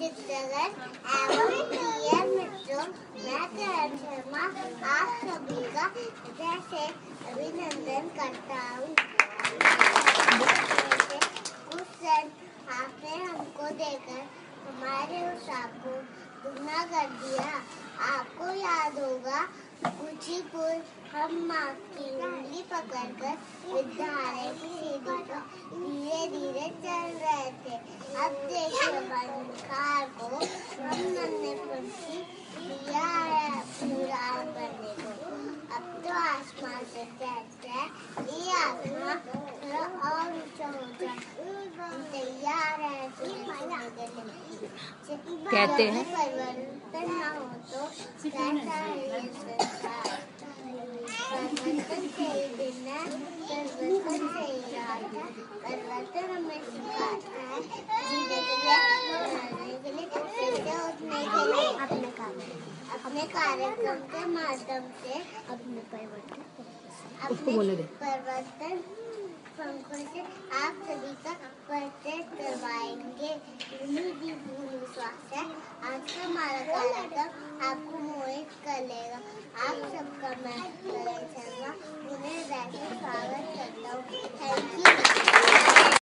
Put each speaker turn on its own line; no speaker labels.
चित्रगत एवं प्रिय मित्रों, मैं करण शर्मा आप सभी का हृदय से अभिनंदन करता हूँ। कुछ क्षण आपने हमको देकर हमारे उत्साह को दुगना कर दिया। आपको याद होगा कुछ ही पूर्व हम माँ की उंगली पकड़कर विद्यालय की सीढ़ी पर धीरे धीरे चल रहे थे। अब देखिए कार को हम नन्हे पंछी दिया है उड़ान भरने को। अब तो आसमान से कहते ये आसमान थोड़ा और ऊंचा हो जाए, तैयार है
कहते हैं
परिवर्तन न हो तो कैसा है ये संसार। परिवर्तन से ही दिन है, परिवर्तन से ही रात है। परिवर्तन हमें सिखाता है जीने के लिए कैसे उठने के लिए अपने कार्यक्रम के माध्यम से अपने परिवर्तन पंखों से आप सभी का परिचय करवाएंगे। विश्वास है आज का हमारा कार्यक्रम आपको मोहित कर लेगा। आप सबका मैं करण शर्मा उन्हें स्वागत करता हूँ। Thank you.